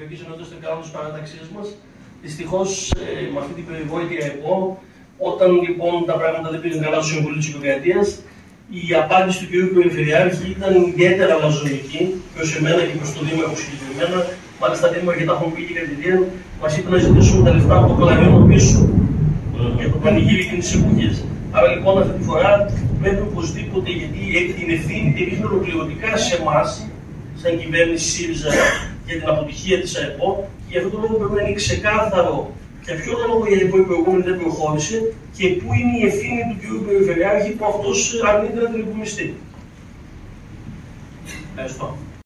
Περιφερειακής Ενότητας των Κανόνων της παράταξής μας. Δυστυχώς, με αυτή την περιβόητη ΑΕΠΟ, όταν λοιπόν τα πράγματα δεν πήγαν καλά στο Συμβούλιο της Επικρατείας, η απάντηση του κ. Περιφερειάρχη ήταν ιδιαίτερα λαζονική προς εμένα και προς το Δήμαρχο συγκεκριμένα. Μάλιστα, Δήμαρχε, και τα έχουμε πει και κατηδίαν, μας είπε να ζητήσουμε τα λεφτά από το Κλαριώνο πίσω για το πανηγύρι εκείνης της εποχής. Άρα λοιπόν αυτή τη φορά πρέπει οπωσδήποτε, γιατί έχει την ευθύνη και ρίχνει ολοκληρωτικά σε εμάς, σαν κυβέρνηση ΣΥΡΙΖΑ, για την αποτυχία της ΑΕΠΟ, και για αυτόν τον λόγο πρέπει να είναι ξεκάθαρο για ποιο λόγο η ΑΕΠΟ η προηγούμενη δεν προχώρησε και πού είναι η ευθύνη του κ. Περιφερειάρχη που αυτός αρνείται να την υπομειστεί. Ευχαριστώ.